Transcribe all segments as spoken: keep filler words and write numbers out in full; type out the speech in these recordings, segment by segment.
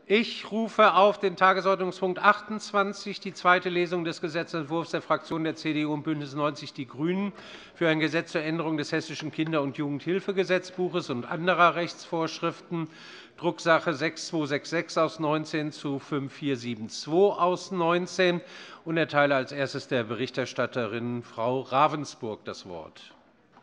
Ich rufe auf den Tagesordnungspunkt achtundzwanzig, die zweite Lesung des Gesetzentwurfs der Fraktionen der C D U und BÜNDNIS neunzig die GRÜNEN für ein Gesetz zur Änderung des Hessischen Kinder- und Jugendhilfegesetzbuches und anderer Rechtsvorschriften, Drucksache sechs zwei sechs sechs aus neunzehn zu fünf vier sieben zwei aus neunzehn, und erteile als erstes der Berichterstatterin, Frau Ravensburg, das Wort.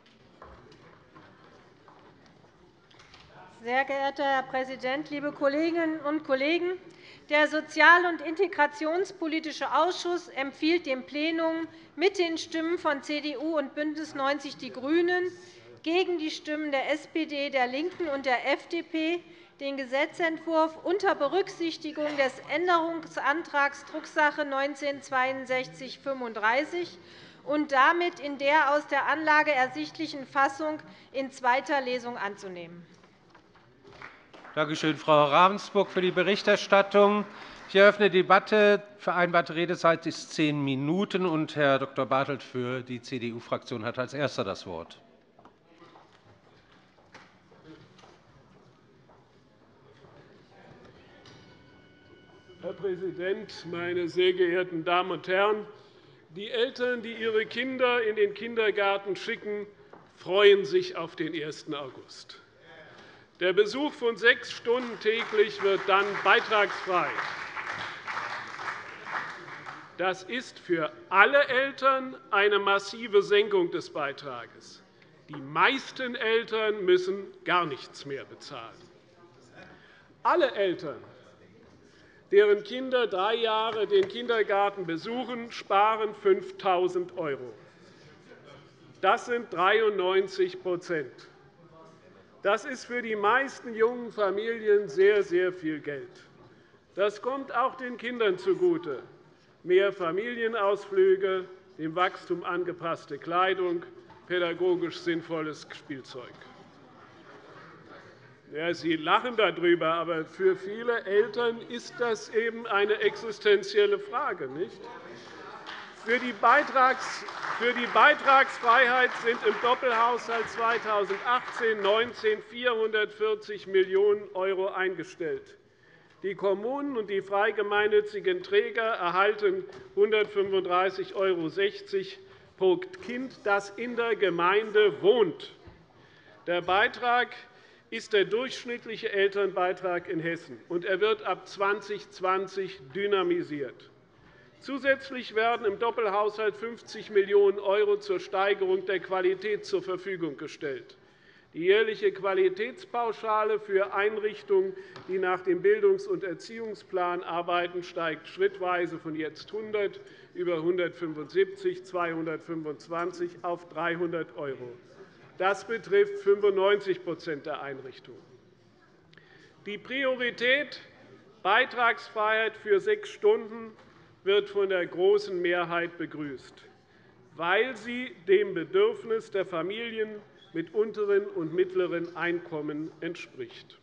Sehr geehrter Herr Präsident, liebe Kolleginnen und Kollegen! Der Sozial- und Integrationspolitische Ausschuss empfiehlt dem Plenum mit den Stimmen von C D U und BÜNDNIS neunzig die GRÜNEN gegen die Stimmen der S P D, der LINKEN und der F D P den Gesetzentwurf unter Berücksichtigung des Änderungsantrags Drucksache neunzehn zweiundsechzig fünfunddreißig und damit in der aus der Anlage ersichtlichen Fassung in zweiter Lesung anzunehmen. Danke schön, Frau Ravensburg, für die Berichterstattung. Ich eröffne die Debatte. Die vereinbarte Redezeit ist zehn Minuten. Und Herr Doktor Bartelt für die C D U-Fraktion hat als Erster das Wort. Herr Präsident, meine sehr geehrten Damen und Herren! Die Eltern, die ihre Kinder in den Kindergarten schicken, freuen sich auf den ersten August. Der Besuch von sechs Stunden täglich wird dann beitragsfrei. Das ist für alle Eltern eine massive Senkung des Beitrages. Die meisten Eltern müssen gar nichts mehr bezahlen. Alle Eltern, deren Kinder drei Jahre den Kindergarten besuchen, sparen fünftausend €. Das sind dreiundneunzig %. Das ist für die meisten jungen Familien sehr, sehr viel Geld. Das kommt auch den Kindern zugute. Mehr Familienausflüge, dem Wachstum angepasste Kleidung, pädagogisch sinnvolles Spielzeug. Ja, Sie lachen darüber, aber für viele Eltern ist das eben eine existenzielle Frage. Nicht? Für die Beitragsfreiheit sind im Doppelhaushalt zweitausendachtzehn neunzehn vierhundertvierzig Millionen € eingestellt. Die Kommunen und die frei gemeinnützigen Träger erhalten hundertfünfunddreißig € sechzig pro Kind, das in der Gemeinde wohnt. Der Beitrag ist der durchschnittliche Elternbeitrag in Hessen, und er wird ab zweitausendzwanzig dynamisiert. Zusätzlich werden im Doppelhaushalt fünfzig Millionen € zur Steigerung der Qualität zur Verfügung gestellt. Die jährliche Qualitätspauschale für Einrichtungen, die nach dem Bildungs- und Erziehungsplan arbeiten, steigt schrittweise von jetzt hundert über hundertfünfundsiebzig, zweihundertfünfundzwanzig auf dreihundert €. Das betrifft fünfundneunzig der Einrichtungen. Die Priorität Beitragsfreiheit für sechs Stunden wird von der großen Mehrheit begrüßt, weil sie dem Bedürfnis der Familien mit unteren und mittleren Einkommen entspricht.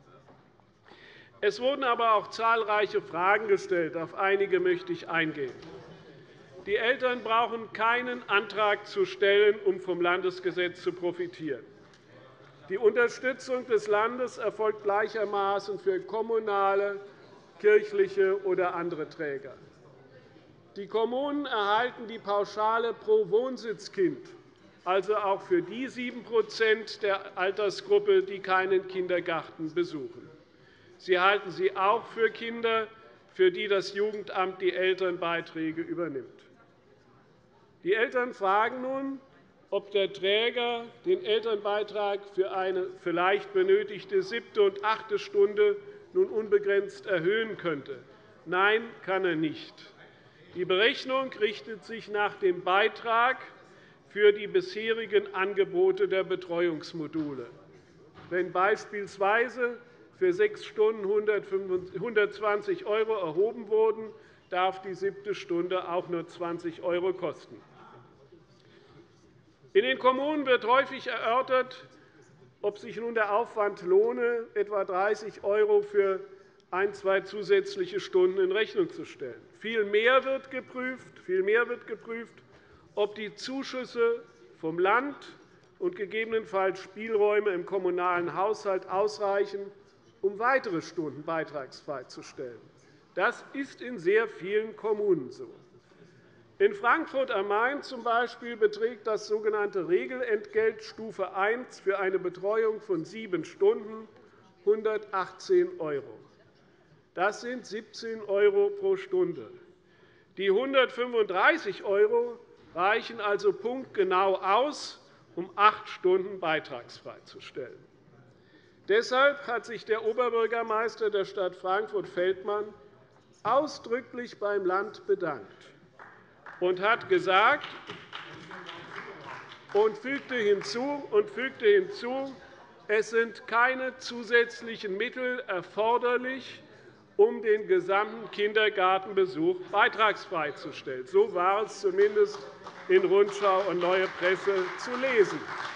Es wurden aber auch zahlreiche Fragen gestellt. Auf einige möchte ich eingehen. Die Eltern brauchen keinen Antrag zu stellen, um vom Landesgesetz zu profitieren. Die Unterstützung des Landes erfolgt gleichermaßen für kommunale, kirchliche oder andere Träger. Die Kommunen erhalten die Pauschale pro Wohnsitzkind, also auch für die sieben der Altersgruppe, die keinen Kindergarten besuchen. Sie erhalten sie auch für Kinder, für die das Jugendamt die Elternbeiträge übernimmt. Die Eltern fragen nun, ob der Träger den Elternbeitrag für eine vielleicht benötigte siebte und achte Stunde nun unbegrenzt erhöhen könnte. Nein, kann er nicht. Die Berechnung richtet sich nach dem Beitrag für die bisherigen Angebote der Betreuungsmodule. Wenn beispielsweise für sechs Stunden hundertzwanzig € erhoben wurden, darf die siebte Stunde auch nur zwanzig € kosten. In den Kommunen wird häufig erörtert, ob sich nun der Aufwand lohne, etwa dreißig € für ein, zwei zusätzliche Stunden in Rechnung zu stellen. Vielmehr wird geprüft, vielmehr wird geprüft, ob die Zuschüsse vom Land und gegebenenfalls Spielräume im kommunalen Haushalt ausreichen, um weitere Stunden beitragsfrei zu stellen. Das ist in sehr vielen Kommunen so. In Frankfurt am Main zum Beispiel beträgt das sogenannte Regelentgelt Stufe eins für eine Betreuung von sieben Stunden hundertachtzehn €. Das sind siebzehn € pro Stunde. Die hundertfünfunddreißig € reichen also punktgenau aus, um acht Stunden beitragsfrei zu stellen. Deshalb hat sich der Oberbürgermeister der Stadt Frankfurt-Feldmann ausdrücklich beim Land bedankt und hat gesagt und fügte hinzu, und fügte hinzu, es sind keine zusätzlichen Mittel erforderlich, um den gesamten Kindergartenbesuch beitragsfrei zu stellen. So war es zumindest in Rundschau und Neue Presse zu lesen.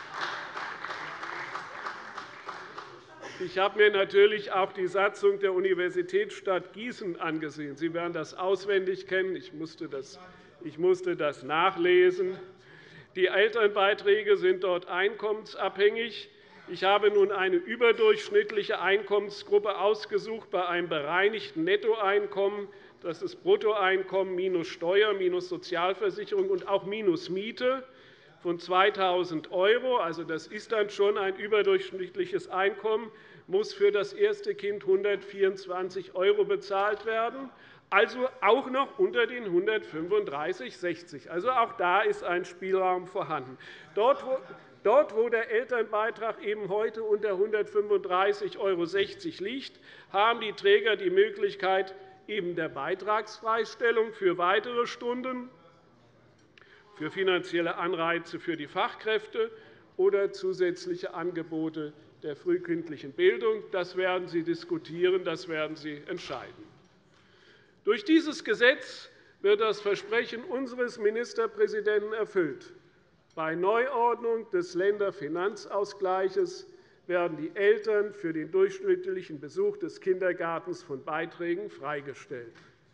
Ich habe mir natürlich auch die Satzung der Universitätsstadt Gießen angesehen. Sie werden das auswendig kennen. Ich musste das, ich musste das nachlesen. Die Elternbeiträge sind dort einkommensabhängig. Ich habe nun eine überdurchschnittliche Einkommensgruppe ausgesucht bei einem bereinigten Nettoeinkommen. Das ist Bruttoeinkommen minus Steuer, minus Sozialversicherung und auch minus Miete von zweitausend €. Also, das ist dann schon ein überdurchschnittliches Einkommen, muss für das erste Kind hundertvierundzwanzig € bezahlt werden, also auch noch unter den hundertfünfunddreißig Euro sechzig. Also, auch da ist ein Spielraum vorhanden. Dort, wo Dort, wo der Elternbeitrag eben heute unter hundertfünfunddreißig € sechzig liegt, haben die Träger die Möglichkeit eben der Beitragsfreistellung für weitere Stunden, für finanzielle Anreize für die Fachkräfte oder zusätzliche Angebote der frühkindlichen Bildung. Das werden Sie diskutieren, das werden Sie entscheiden. Durch dieses Gesetz wird das Versprechen unseres Ministerpräsidenten erfüllt. Bei Neuordnung des Länderfinanzausgleichs werden die Eltern für den durchschnittlichen Besuch des Kindergartens von Beiträgen freigestellt.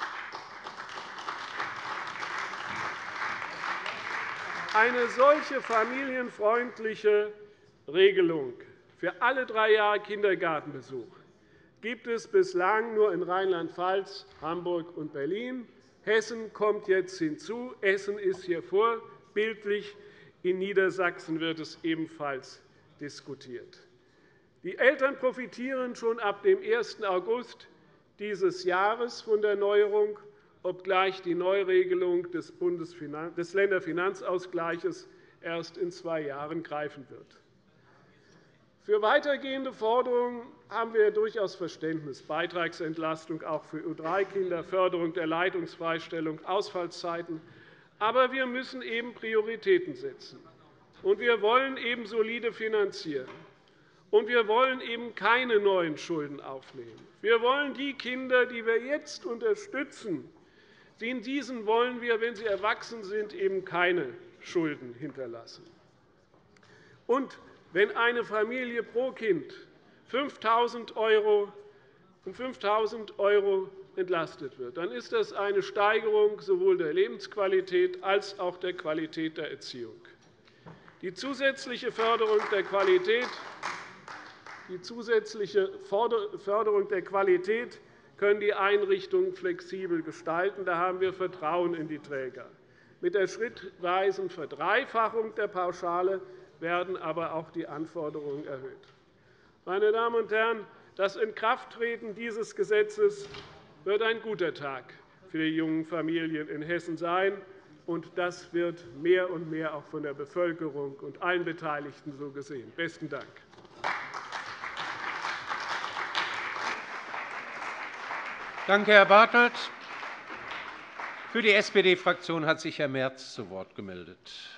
Eine solche familienfreundliche Regelung für alle drei Jahre Kindergartenbesuch gibt es bislang nur in Rheinland-Pfalz, Hamburg und Berlin. Hessen kommt jetzt hinzu. Hessen ist hier vorbildlich. In Niedersachsen wird es ebenfalls diskutiert. Die Eltern profitieren schon ab dem ersten August dieses Jahres von der Neuerung, obgleich die Neuregelung des Länderfinanzausgleichs erst in zwei Jahren greifen wird. Für weitergehende Forderungen haben wir durchaus Verständnis. Beitragsentlastung auch für U drei Kinder, Förderung der Leitungsfreistellung, Ausfallzeiten. Aber wir müssen eben Prioritäten setzen. Und wir wollen eben solide finanzieren. Und wir wollen eben keine neuen Schulden aufnehmen. Wir wollen die Kinder, die wir jetzt unterstützen, in diesen wollen wir, wenn sie erwachsen sind, eben keine Schulden hinterlassen. Und wenn eine Familie pro Kind fünftausend € um fünftausend € entlastet wird, dann ist das eine Steigerung sowohl der Lebensqualität als auch der Qualität der Erziehung. Die zusätzliche Förderung der Qualität, die zusätzliche Förderung der Qualität können die Einrichtungen flexibel gestalten. Da haben wir Vertrauen in die Träger. Mit der schrittweisen Verdreifachung der Pauschale werden aber auch die Anforderungen erhöht. Meine Damen und Herren, das Inkrafttreten dieses Gesetzes wird ein guter Tag für die jungen Familien in Hessen sein. Und das wird mehr und mehr auch von der Bevölkerung und allen Beteiligten so gesehen. Besten Dank. Danke, Herr Bartelt. Für die S P D-Fraktion hat sich Herr Merz zu Wort gemeldet.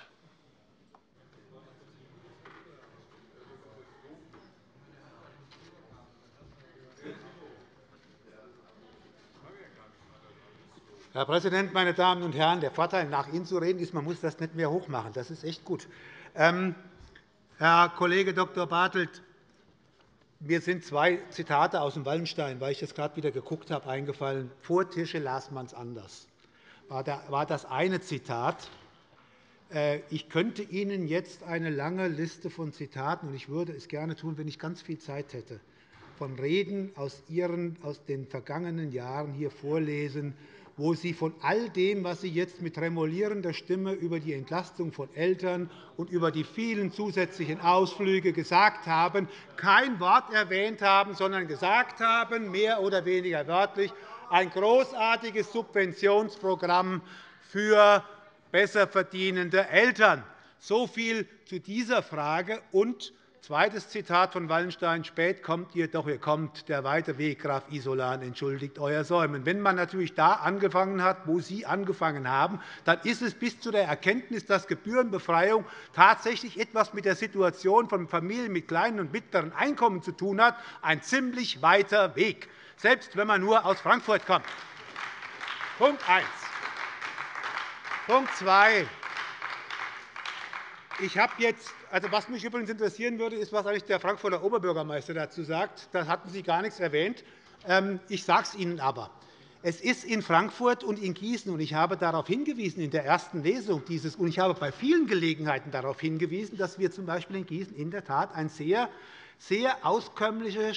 Herr Präsident, meine Damen und Herren! Der Vorteil, nach Ihnen zu reden, ist, man muss das nicht mehr hochmachen. Das ist echt gut. Ähm, Herr Kollege Doktor Bartelt, mir sind zwei Zitate aus dem Wallenstein, weil ich das gerade wieder geguckt habe, eingefallen. Vor Tische las man es anders, war das eine Zitat. Ich könnte Ihnen jetzt eine lange Liste von Zitaten, und ich würde es gerne tun, wenn ich ganz viel Zeit hätte, von Reden aus, Ihren, aus den vergangenen Jahren hier vorlesen, wo Sie von all dem, was Sie jetzt mit tremolierender Stimme über die Entlastung von Eltern und über die vielen zusätzlichen Ausflüge gesagt haben, kein Wort erwähnt haben, sondern gesagt haben, mehr oder weniger wörtlich, ein großartiges Subventionsprogramm für besser verdienende Eltern. So viel zu dieser Frage. Und zweites Zitat von Wallenstein: Spät kommt ihr, doch ihr kommt, der weite Weg, Graf Isolan, entschuldigt euer Säumen. Wenn man natürlich da angefangen hat, wo Sie angefangen haben, dann ist es bis zu der Erkenntnis, dass Gebührenbefreiung tatsächlich etwas mit der Situation von Familien mit kleinen und mittleren Einkommen zu tun hat, ein ziemlich weiter Weg, selbst wenn man nur aus Frankfurt kommt. Punkt eins. Punkt zwei. Ich habe jetzt, also was mich übrigens interessieren würde, ist, was eigentlich der Frankfurter Oberbürgermeister dazu sagt. Da hatten Sie gar nichts erwähnt. Ich sage es Ihnen aber. Es ist in Frankfurt und in Gießen, und ich habe darauf hingewiesen in der ersten Lesung dieses, und ich habe bei vielen Gelegenheiten darauf hingewiesen, dass wir z. B. in Gießen in der Tat ein sehr sehr auskömmliches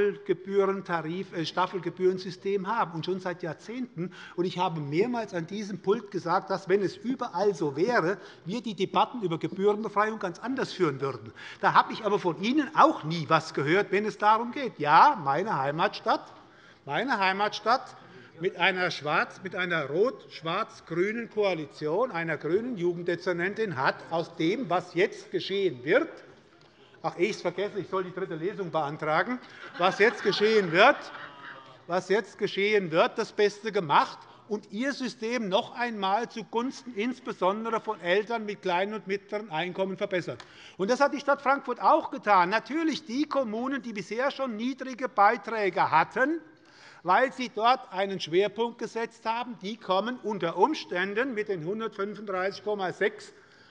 Staffelgebührensystem haben, und schon seit Jahrzehnten. Ich habe mehrmals an diesem Pult gesagt, dass, wenn es überall so wäre, wir die Debatten über Gebührenbefreiung ganz anders führen würden. Da habe ich aber von Ihnen auch nie etwas gehört, wenn es darum geht. Ja, meine Heimatstadt, meine Heimatstadt mit einer, einer rot-schwarz-grünen Koalition, einer grünen Jugenddezernentin, hat aus dem, was jetzt geschehen wird, Ach, ehe ich es vergesse, ich soll die dritte Lesung beantragen. Was jetzt geschehen wird, was jetzt geschehen wird, das Beste gemacht und Ihr System noch einmal zugunsten insbesondere von Eltern mit kleinen und mittleren Einkommen verbessert. Und das hat die Stadt Frankfurt auch getan. Natürlich die Kommunen, die bisher schon niedrige Beiträge hatten, weil sie dort einen Schwerpunkt gesetzt haben, die kommen unter Umständen mit den hundertfünfunddreißig Komma sechs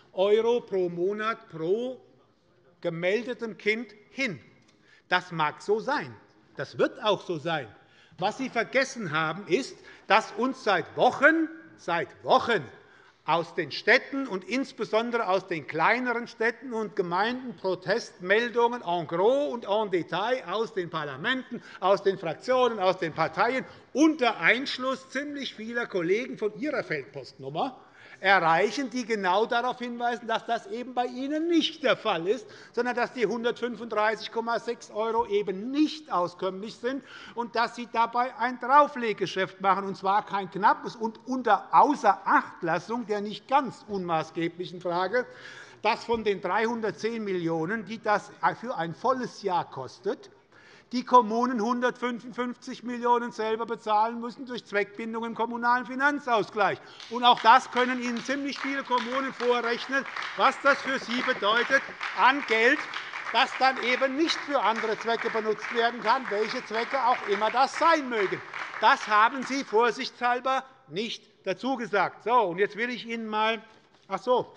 € pro Monat pro gemeldeten Kind hin. Das mag so sein. Das wird auch so sein. Was Sie vergessen haben, ist, dass uns seit Wochen, seit Wochen aus den Städten und insbesondere aus den kleineren Städten und Gemeinden Protestmeldungen en gros und en Detail aus den Parlamenten, aus den Fraktionen, aus den Parteien unter Einschluss ziemlich vieler Kollegen von Ihrer Feldpostnummer erreichen, die genau darauf hinweisen, dass das eben bei Ihnen nicht der Fall ist, sondern dass die hundertfünfunddreißig Komma sechs € eben nicht auskömmlich sind und dass Sie dabei ein Draufleggeschäft machen, und zwar kein knappes, und unter Außerachtlassung der nicht ganz unmaßgeblichen Frage, dass von den dreihundertzehn Millionen €, die das für ein volles Jahr kostet, die Kommunen hundertfünfundfünfzig Millionen € selber bezahlen müssen durch Zweckbindung im Kommunalen Finanzausgleich. Und auch das können Ihnen ziemlich viele Kommunen vorrechnen, was das für sie bedeutet an Geld, das dann eben nicht für andere Zwecke benutzt werden kann, welche Zwecke auch immer das sein mögen. Das haben Sie vorsichtshalber nicht dazu gesagt. So, und jetzt will ich Ihnen mal ach so,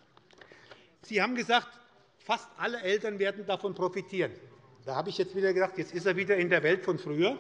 Sie haben gesagt, fast alle Eltern werden davon profitieren. Da habe ich jetzt wieder gedacht, jetzt ist er wieder in der Welt von früher.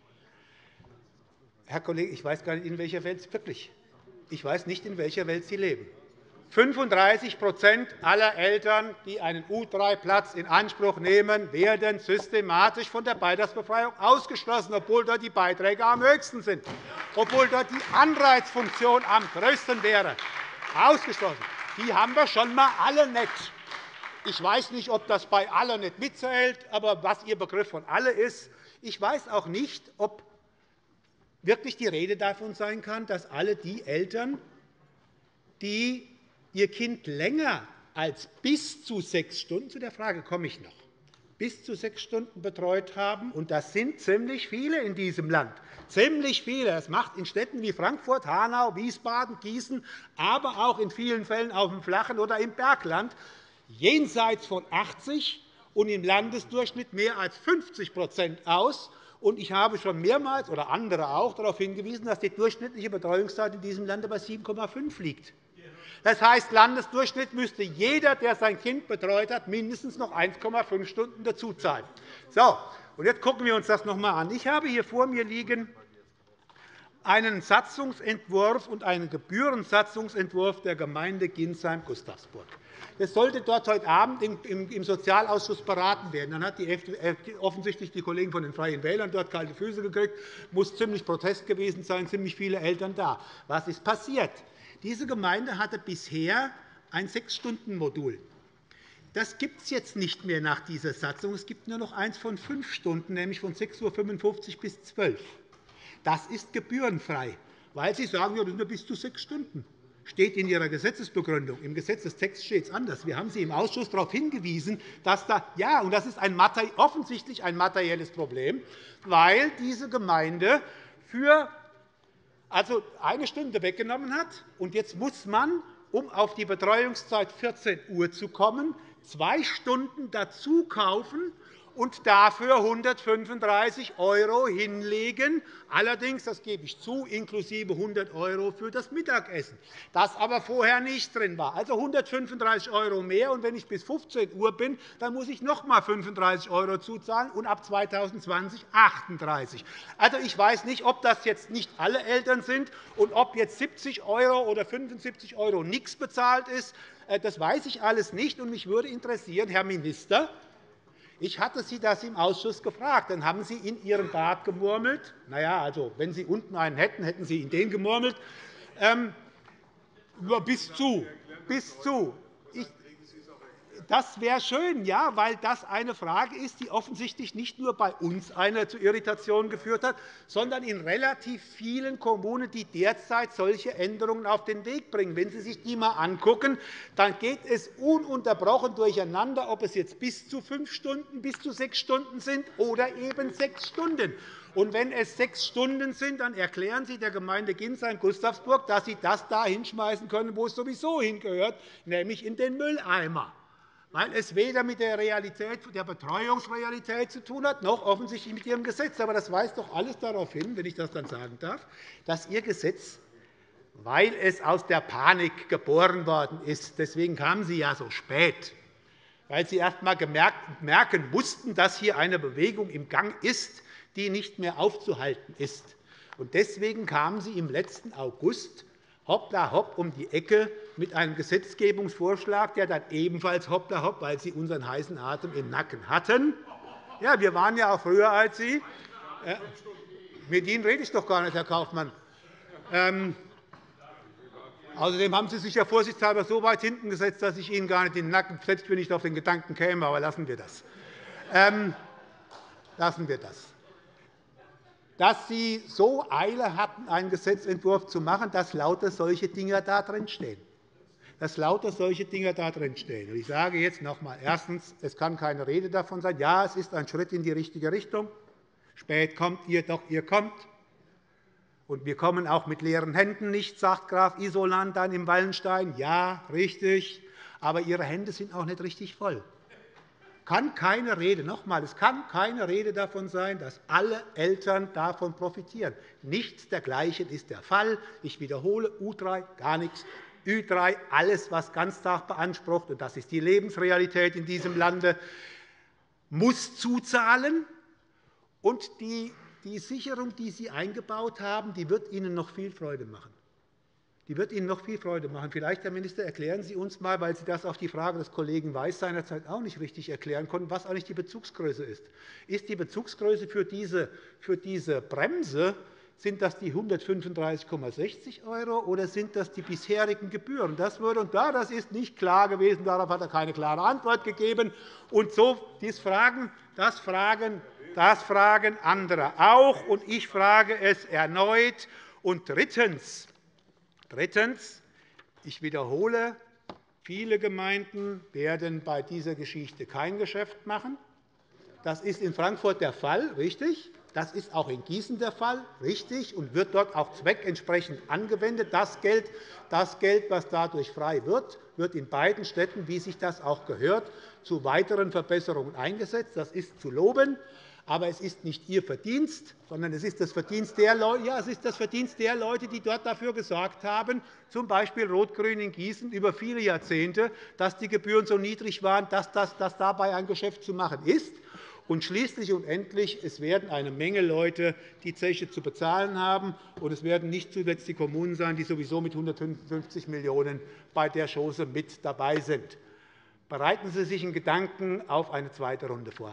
Herr Kollege, ich weiß gar nicht, in welcher Welt Sie wirklich. Ich weiß nicht, in welcher Welt Sie leben. fünfunddreißig aller Eltern, die einen U drei Platz in Anspruch nehmen, werden systematisch von der Beitragsbefreiung ausgeschlossen, obwohl dort die Beiträge am höchsten sind, obwohl dort die Anreizfunktion am größten wäre. Ausgeschlossen. Die haben wir schon einmal alle nicht. Ich weiß nicht, ob das bei alle nicht mitzählt, aber was Ihr Begriff von alle ist. Ich weiß auch nicht, ob wirklich die Rede davon sein kann, dass alle die Eltern, die ihr Kind länger als bis zu sechs Stunden, zu der Frage komme ich noch, bis zu sechs Stunden betreut haben, und das sind ziemlich viele in diesem Land, ziemlich viele. Das macht in Städten wie Frankfurt, Hanau, Wiesbaden, Gießen, aber auch in vielen Fällen auf dem Flachen oder im Bergland jenseits von achtzig und im Landesdurchschnitt mehr als fünfzig aus. Und ich habe schon mehrmals oder andere auch darauf hingewiesen, dass die durchschnittliche Betreuungszeit in diesem Lande bei sieben Komma fünf liegt. Das heißt, Landesdurchschnitt müsste jeder, der sein Kind betreut hat, mindestens noch eins Komma fünf Stunden dazuzahlen. So, und jetzt schauen wir uns das noch einmal an. Ich habe hier vor mir liegen einen Satzungsentwurf und einen Gebührensatzungsentwurf der Gemeinde Ginsheim-Gustavsburg. Das sollte dort heute Abend im Sozialausschuss beraten werden. Dann hat die offensichtlich die Kollegen von den Freien Wählern dort kalte Füße gekriegt. Muss ziemlich Protest gewesen sein, ziemlich viele Eltern da. Was ist passiert? Diese Gemeinde hatte bisher ein Sechs-Stunden-Modul. Das gibt es jetzt nicht mehr nach dieser Satzung. Es gibt nur noch eins von fünf Stunden, nämlich von sechs Uhr fünfundfünfzig bis zwölf Uhr. Das ist gebührenfrei, weil Sie sagen, ja, das sind ja bis zu sechs Stunden. Steht in Ihrer Gesetzesbegründung. Im Gesetzestext steht es anders. Wir haben Sie im Ausschuss darauf hingewiesen, dass da, ja, und das ist ein, offensichtlich ein materielles Problem, weil diese Gemeinde für also eine Stunde weggenommen hat. Und jetzt muss man, um auf die Betreuungszeit vierzehn Uhr zu kommen, zwei Stunden dazu kaufen und dafür hundertfünfunddreißig € hinlegen, allerdings, das gebe ich zu, inklusive hundert € für das Mittagessen, das aber vorher nicht drin war. Also hundertfünfunddreißig € mehr, und wenn ich bis fünfzehn Uhr bin, dann muss ich noch einmal fünfunddreißig € zuzahlen und ab zweitausendzwanzig achtunddreißig. Also, ich weiß nicht, ob das jetzt nicht alle Eltern sind und ob jetzt siebzig € oder fünfundsiebzig € nichts bezahlt ist. Das weiß ich alles nicht. Und mich würde interessieren, Herr Minister, ich hatte Sie das im Ausschuss gefragt. Dann haben Sie in Ihren Bart gemurmelt. Na ja, also, wenn Sie unten einen hätten, hätten Sie in den gemurmelt. Ähm, bis zu. Bis zu. Ich, das wäre schön, ja, weil das eine Frage ist, die offensichtlich nicht nur bei uns eine zu Irritationen geführt hat, sondern in relativ vielen Kommunen, die derzeit solche Änderungen auf den Weg bringen. Wenn Sie sich die einmal anschauen, dann geht es ununterbrochen durcheinander, ob es jetzt bis zu fünf Stunden, bis zu sechs Stunden sind oder eben sechs Stunden. Und wenn es sechs Stunden sind, dann erklären Sie der Gemeinde Ginsheim-Gustavsburg, dass Sie das da hinschmeißen können, wo es sowieso hingehört, nämlich in den Mülleimer, weil es weder mit der, Realität, der Betreuungsrealität zu tun hat, noch offensichtlich mit Ihrem Gesetz. Aber das weist doch alles darauf hin, wenn ich das dann sagen darf, dass Ihr Gesetz, weil es aus der Panik geboren worden ist, deswegen kamen Sie ja so spät, weil Sie erst einmal merken mussten, dass hier eine Bewegung im Gang ist, die nicht mehr aufzuhalten ist. Und deswegen kamen Sie im letzten August hoppla hopp um die Ecke mit einem Gesetzgebungsvorschlag, der dann ebenfalls hoppla hopp, weil Sie unseren heißen Atem im Nacken hatten. Ja, wir waren ja auch früher als Sie. Mit Ihnen rede ich doch gar nicht, Herr Kaufmann. Ähm, außerdem haben Sie sich ja vorsichtshalber so weit hinten gesetzt, dass ich Ihnen gar nicht in den Nacken, selbst wenn ich auf den Gedanken käme. Aber lassen wir das. Ähm, lassen wir das. Dass Sie so Eile hatten, einen Gesetzentwurf zu machen, dass lauter solche Dinge da drin stehen. Dass lauter solche Dinge da drin stehen. Ich sage jetzt noch einmal. Erstens. Es kann keine Rede davon sein. Ja, es ist ein Schritt in die richtige Richtung. Spät kommt ihr, doch ihr kommt. Und wir kommen auch mit leeren Händen nicht, sagt Graf Isolan dann im Wallenstein. Ja, richtig. Aber Ihre Hände sind auch nicht richtig voll. Kann keine Rede, noch einmal, es kann keine Rede davon sein, dass alle Eltern davon profitieren. Nichts dergleichen ist der Fall. Ich wiederhole, U drei gar nichts, Ü drei alles, was Ganztag beansprucht, und das ist die Lebensrealität in diesem Lande, muss zuzahlen. Und die, die Sicherung, die Sie eingebaut haben, die wird Ihnen noch viel Freude machen. Die wird Ihnen noch viel Freude machen. Vielleicht, Herr Minister, erklären Sie uns einmal, weil Sie das auf die Frage des Kollegen Weiß seinerzeit auch nicht richtig erklären konnten, was eigentlich die Bezugsgröße ist. Ist die Bezugsgröße für diese, für diese Bremse, sind das die hundertfünfunddreißig Komma sechzig € oder sind das die bisherigen Gebühren? Das, würde, und da, das ist nicht klar gewesen. Darauf hat er keine klare Antwort gegeben. Und so, dies Fragen, das, fragen, das fragen andere auch. Und ich frage es erneut. Und drittens, Drittens. Ich wiederhole, viele Gemeinden werden bei dieser Geschichte kein Geschäft machen. Das ist in Frankfurt der Fall, richtig. Das ist auch in Gießen der Fall, richtig, und wird dort auch zweckentsprechend angewendet. Das Geld, das Geld, was dadurch frei wird, wird in beiden Städten, wie sich das auch gehört, zu weiteren Verbesserungen eingesetzt. Das ist zu loben. Aber es ist nicht Ihr Verdienst, sondern es ist das Verdienst der Leute, ja, es ist das Verdienst der Leute, die dort dafür gesorgt haben, z. B. Rot-Grün in Gießen über viele Jahrzehnte, dass die Gebühren so niedrig waren, dass, das, dass dabei ein Geschäft zu machen ist. Und schließlich und endlich, es werden eine Menge Leute die Zeche zu bezahlen haben, und es werden nicht zuletzt die Kommunen sein, die sowieso mit hundertfünfundfünfzig Millionen € bei der Chose mit dabei sind. Bereiten Sie sich in Gedanken auf eine zweite Runde vor.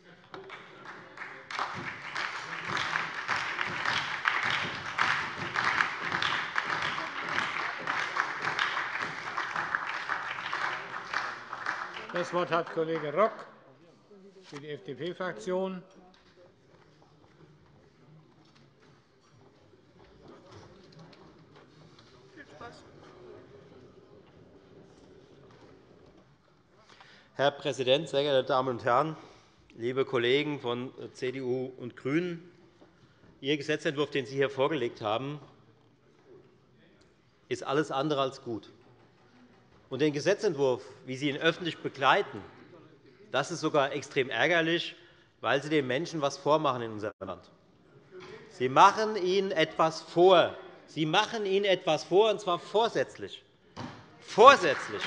Das Wort hat Kollege Rock für die F D P-Fraktion. Herr Präsident, sehr geehrte Damen und Herren, liebe Kollegen von C D U und GRÜNEN! Ihr Gesetzentwurf, den Sie hier vorgelegt haben, ist alles andere als gut. Und den Gesetzentwurf, wie Sie ihn öffentlich begleiten, das ist sogar extrem ärgerlich, weil Sie den Menschen etwas vormachen in unserem Land. Sie machen ihnen etwas vor. Sie machen ihnen etwas vor, und zwar vorsätzlich. Vorsätzlich.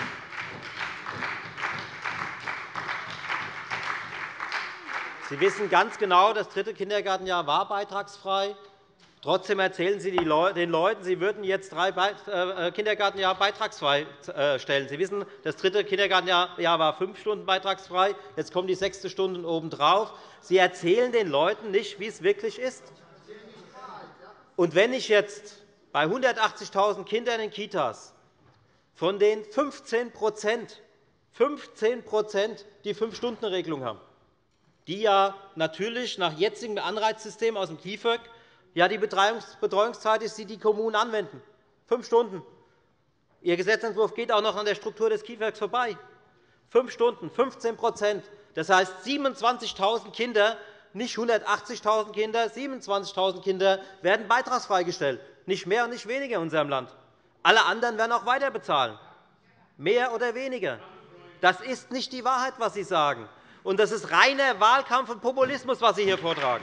Sie wissen ganz genau, das dritte Kindergartenjahr war beitragsfrei. Trotzdem erzählen Sie den Leuten, Sie würden jetzt drei Kindergartenjahre beitragsfrei stellen. Sie wissen, das dritte Kindergartenjahr war fünf Stunden beitragsfrei. Jetzt kommen die sechste Stunden obendrauf. Sie erzählen den Leuten nicht, wie es wirklich ist. Und wenn ich jetzt bei hundertachtzigtausend Kindern in Kitas von den fünfzehn fünfzehn die Fünf-Stunden-Regelung haben, die ja natürlich nach jetzigem Anreizsystem aus dem K I F Ö G ja die Betreuungszeit ist, die die Kommunen anwenden. Fünf Stunden. Ihr Gesetzentwurf geht auch noch an der Struktur des K I F Ö Gs vorbei. Fünf Stunden, fünfzehn Das heißt, siebenundzwanzigtausend Kinder, nicht hundertachtzigtausend Kinder, siebenundzwanzigtausend Kinder werden beitragsfrei gestellt. Nicht mehr und nicht weniger in unserem Land. Alle anderen werden auch weiter bezahlen. Mehr oder weniger. Das ist nicht die Wahrheit, was Sie sagen. Und das ist reiner Wahlkampf und Populismus, was Sie hier vortragen.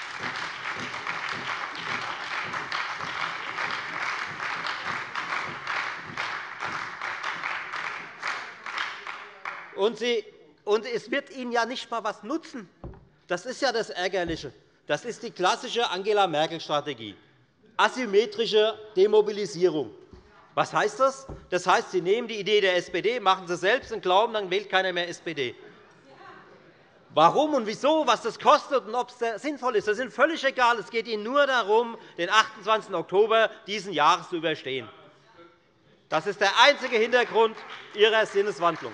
Und, Sie, und es wird Ihnen ja nicht einmal etwas nutzen. Das ist ja das Ärgerliche. Das ist die klassische Angela-Merkel-Strategie. Asymmetrische Demobilisierung. Was heißt das? Das heißt, Sie nehmen die Idee der S P D, machen sie selbst und glauben, dann wählt keiner mehr S P D. Warum und wieso, was das kostet und ob es sinnvoll ist, das ist völlig egal. Es geht Ihnen nur darum, den achtundzwanzigsten Oktober dieses Jahres zu überstehen. Das ist der einzige Hintergrund Ihrer Sinneswandlung.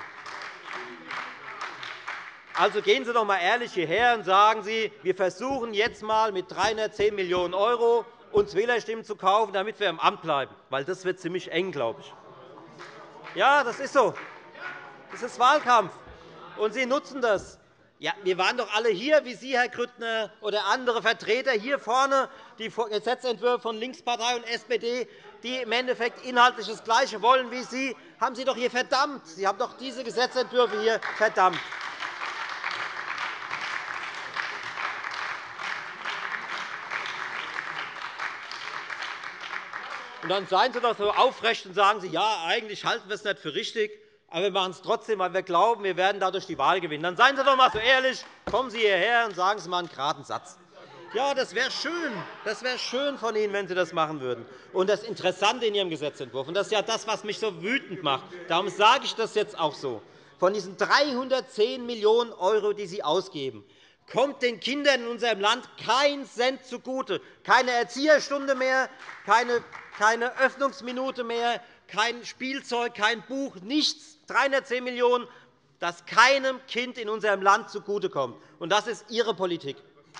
Also gehen Sie doch einmal ehrlich hierher und sagen Sie, wir versuchen jetzt einmal mit dreihundertzehn Millionen € uns Wählerstimmen zu kaufen, damit wir im Amt bleiben. Weil das wird ziemlich eng, glaube ich. Ja, das ist so. Das ist Wahlkampf. Und Sie nutzen das. Ja, wir waren doch alle hier, wie Sie, Herr Grüttner, oder andere Vertreter hier vorne, die Gesetzentwürfe von Linkspartei und S P D, die im Endeffekt inhaltlich das Gleiche wollen wie Sie, haben Sie doch hier verdammt. Sie haben doch diese Gesetzentwürfe hier verdammt. Und dann seien Sie doch so aufrecht und sagen Sie, ja, eigentlich halten wir es nicht für richtig, aber wir machen es trotzdem, weil wir glauben, wir werden dadurch die Wahl gewinnen. Dann seien Sie doch einmal so ehrlich, kommen Sie hierher und sagen Sie einmal einen geraden Satz. Ja, das wäre schön. Das wäre schön von Ihnen, wenn Sie das machen würden. Und das Interessante in Ihrem Gesetzentwurf, und das ist ja das, was mich so wütend macht, darum sage ich das jetzt auch so, von diesen dreihundertzehn Millionen €, die Sie ausgeben, kommt den Kindern in unserem Land kein Cent zugute. Keine Erzieherstunde mehr, keine, keine Öffnungsminute mehr, kein Spielzeug, kein Buch, nichts. dreihundertzehn Millionen €, das keinem Kind in unserem Land zugutekommt. Und das ist Ihre Politik.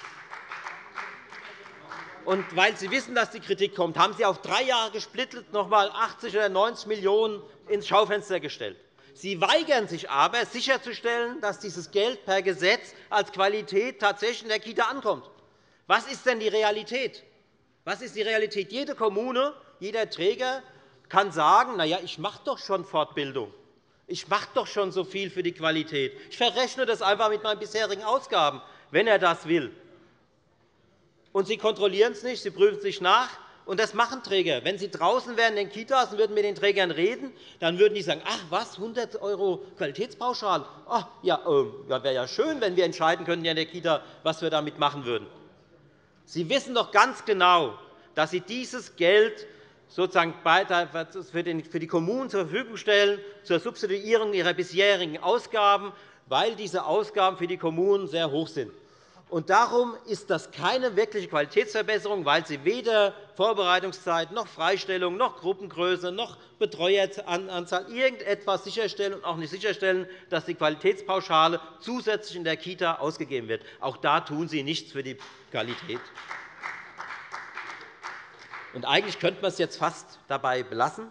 Und weil Sie wissen, dass die Kritik kommt, haben Sie auf drei Jahre gesplittet noch einmal achtzig oder neunzig Millionen € ins Schaufenster gestellt. Sie weigern sich aber, sicherzustellen, dass dieses Geld per Gesetz als Qualität tatsächlich in der Kita ankommt. Was ist denn die Realität? Was ist die Realität? Jede Kommune, jeder Träger kann sagen, na ja, ich mache doch schon Fortbildung. Ich mache doch schon so viel für die Qualität. Ich verrechne das einfach mit meinen bisherigen Ausgaben, wenn er das will. Und Sie kontrollieren es nicht, Sie prüfen es nicht nach. Und das machen Träger. Wenn Sie draußen wären in den Kitas und würden mit den Trägern reden, dann würden die sagen, ach was, hundert € Qualitätspauschal. Ach, ja, äh, ja, wäre ja schön, wenn wir entscheiden könnten in der Kita, was wir damit machen würden. Sie wissen doch ganz genau, dass Sie dieses Geld sozusagen für die Kommunen zur Verfügung stellen zur Substituierung ihrer bisherigen Ausgaben, weil diese Ausgaben für die Kommunen sehr hoch sind. Und darum ist das keine wirkliche Qualitätsverbesserung, weil sie weder Vorbereitungszeit noch Freistellung noch Gruppengröße noch Betreueranzahl irgendetwas sicherstellen und auch nicht sicherstellen, dass die Qualitätspauschale zusätzlich in der Kita ausgegeben wird. Auch da tun Sie nichts für die Qualität. Und eigentlich könnte man es jetzt fast dabei belassen.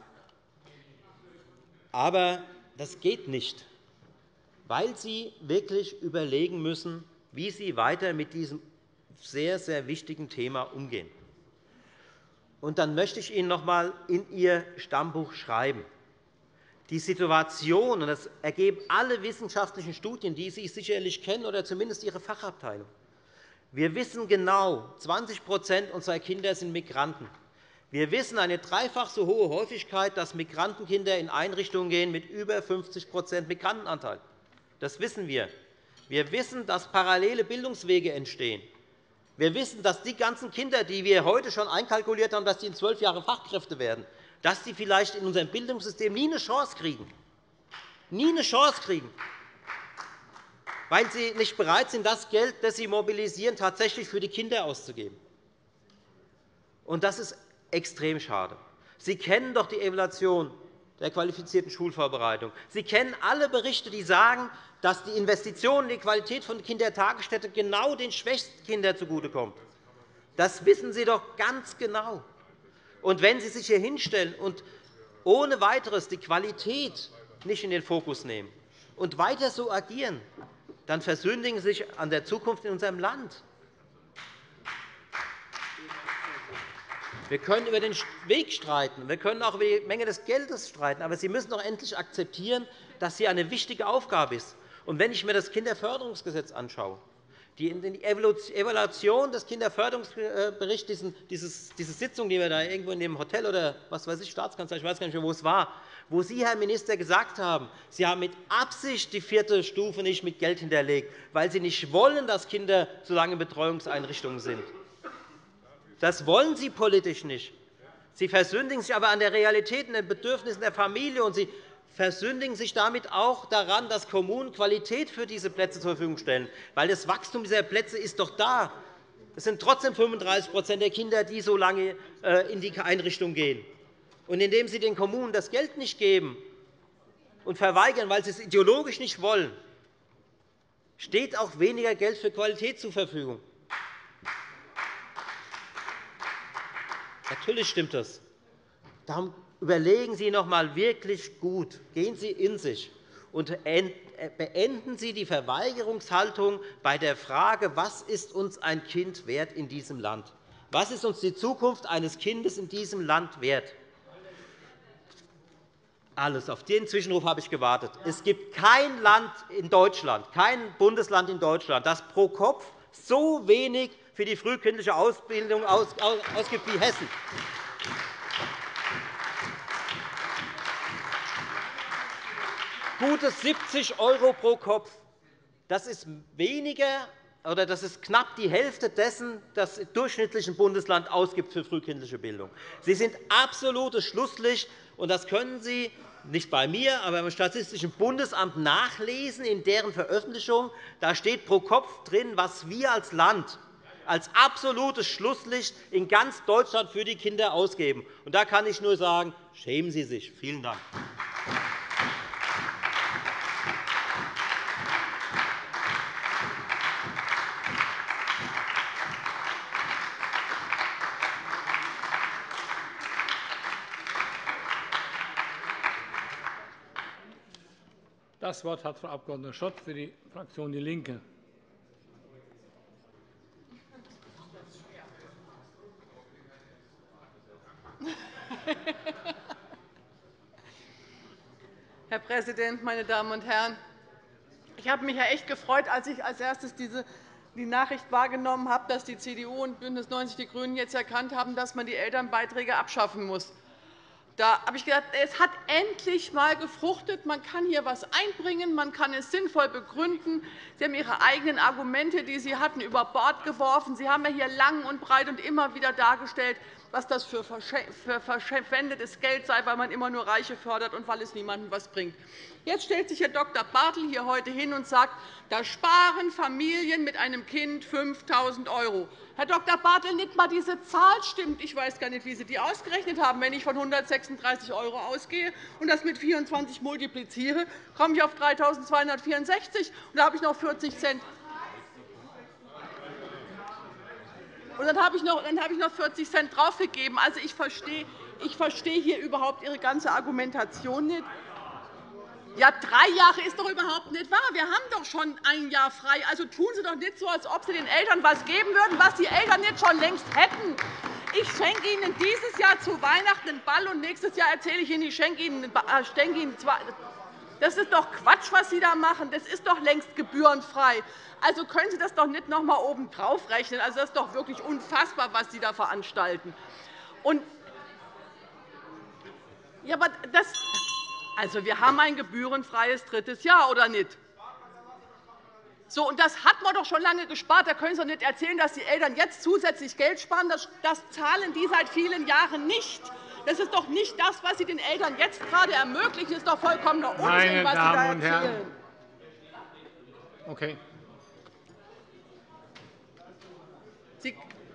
Aber das geht nicht, weil Sie wirklich überlegen müssen, wie Sie weiter mit diesem sehr, sehr wichtigen Thema umgehen. Und dann möchte ich Ihnen noch einmal in Ihr Stammbuch schreiben. Die Situation, und das ergeben alle wissenschaftlichen Studien, die Sie sicherlich kennen, oder zumindest Ihre Fachabteilung. Wir wissen genau, zwanzig unserer Kinder sind Migranten. Wir wissen eine dreifach so hohe Häufigkeit, dass Migrantenkinder in Einrichtungen gehen mit über fünfzig Migrantenanteil. Das wissen wir. Wir wissen, dass parallele Bildungswege entstehen. Wir wissen, dass die ganzen Kinder, die wir heute schon einkalkuliert haben, dass sie in zwölf Jahren Fachkräfte werden, dass sie vielleicht in unserem Bildungssystem nie eine Chance kriegen, nie eine Chance kriegen, weil sie nicht bereit sind, das Geld, das sie mobilisieren, tatsächlich für die Kinder auszugeben. Und das ist extrem schade. Sie kennen doch die Evaluation der qualifizierten Schulvorbereitung. Sie kennen alle Berichte, die sagen, dass die Investition in die Qualität von Kindertagesstätten genau den schwächsten Kindern zugutekommt. Das wissen Sie doch ganz genau. Und wenn Sie sich hier hinstellen und ohne Weiteres die Qualität nicht in den Fokus nehmen und weiter so agieren, dann versündigen Sie sich an der Zukunft in unserem Land. Wir können über den Weg streiten, wir können auch über die Menge des Geldes streiten, aber Sie müssen doch endlich akzeptieren, dass hier eine wichtige Aufgabe ist. Und wenn ich mir das Kinderförderungsgesetz anschaue, die Evaluation des Kinderförderungsberichts, diese Sitzung, die wir da irgendwo in dem Hotel oder was weiß ich, Staatskanzlei, ich weiß gar nicht mehr, wo es war, wo Sie, Herr Minister, gesagt haben, Sie haben mit Absicht die vierte Stufe nicht mit Geld hinterlegt, weil Sie nicht wollen, dass Kinder so lange in Betreuungseinrichtungen sind. Das wollen Sie politisch nicht. Sie versündigen sich aber an der Realität und den Bedürfnissen der Familie, und Sie versündigen sich damit auch daran, dass Kommunen Qualität für diese Plätze zur Verfügung stellen. Weil das Wachstum dieser Plätze ist doch da. Es sind trotzdem fünfunddreißig der Kinder, die so lange in die Einrichtung gehen. Und indem Sie den Kommunen das Geld nicht geben und verweigern, weil sie es ideologisch nicht wollen, steht auch weniger Geld für Qualität zur Verfügung. Natürlich stimmt das. Darum überlegen Sie noch einmal wirklich gut. Gehen Sie in sich und beenden Sie die Verweigerungshaltung bei der Frage, was ist uns ein Kind wert in diesem Land? Was ist uns die Zukunft eines Kindes in diesem Land wert? Alles. Auf den Zwischenruf habe ich gewartet. Es gibt kein Land in Deutschland, kein Bundesland in Deutschland, das pro Kopf so wenig für die frühkindliche Ausbildung ausgibt wie Hessen. Gute siebzig € pro Kopf. Das ist weniger, oder das ist knapp die Hälfte dessen, das im durchschnittlichen Bundesland ausgibt für frühkindliche Bildung. Sie sind absolutes Schlusslicht, und das können Sie nicht bei mir, aber beim Statistischen Bundesamt nachlesen in deren Veröffentlichung. Da steht pro Kopf drin, was wir als Land als absolutes Schlusslicht in ganz Deutschland für die Kinder ausgeben. Und da kann ich nur sagen, schämen Sie sich. Vielen Dank. Das Wort hat Frau Abg. Schott für die Fraktion DIE LINKE. Herr Präsident, meine Damen und Herren! Ich habe mich ja echt gefreut, als ich als erstes diese die Nachricht wahrgenommen habe, dass die C D U und BÜNDNIS neunzig die GRÜNEN jetzt erkannt haben, dass man die Elternbeiträge abschaffen muss. Da habe ich gedacht, es hat endlich einmal gefruchtet. Man kann hier etwas einbringen, man kann es sinnvoll begründen. Sie haben Ihre eigenen Argumente, die Sie hatten, über Bord geworfen. Sie haben ja hier lang und breit und immer wieder dargestellt, was das für verschwendetes Geld sei, weil man immer nur Reiche fördert und weil es niemandem etwas bringt. Jetzt stellt sich Herr Doktor Bartel hier heute hin und sagt, da sparen Familien mit einem Kind fünftausend €. Herr Doktor Bartel, nicht einmal diese Zahl stimmt. Ich weiß gar nicht, wie Sie die ausgerechnet haben. Wenn ich von hundertsechsunddreißig € ausgehe und das mit vierundzwanzig multipliziere, komme ich auf dreitausendzweihundertvierundsechzig €. Und da habe ich noch vierzig Cent. Und dann habe ich noch, dann habe ich noch vierzig Cent draufgegeben. Also, ich verstehe, ich verstehe hier überhaupt Ihre ganze Argumentation nicht. Ja, drei Jahre ist doch überhaupt nicht wahr. Wir haben doch schon ein Jahr frei. Also tun Sie doch nicht so, als ob Sie den Eltern etwas geben würden, was die Eltern nicht schon längst hätten. Ich schenke Ihnen dieses Jahr zu Weihnachten einen Ball, und nächstes Jahr erzähle ich Ihnen, ich schenke Ihnen, äh, schenke Ihnen zwei. Das ist doch Quatsch, was Sie da machen. Das ist doch längst gebührenfrei. Also können Sie das doch nicht noch einmal obendrauf rechnen. Also, das ist doch wirklich unfassbar, was Sie da veranstalten. Und ja, aber das, also, wir haben ein gebührenfreies drittes Jahr, oder nicht? So, und das hat man doch schon lange gespart. Da können Sie doch nicht erzählen, dass die Eltern jetzt zusätzlich Geld sparen. Das, das zahlen die seit vielen Jahren nicht. Das ist doch nicht das, was Sie den Eltern jetzt gerade ermöglichen. Das ist doch vollkommener Unsinn, Meine was Sie Damen da und erzählen. Herren. Okay. Sie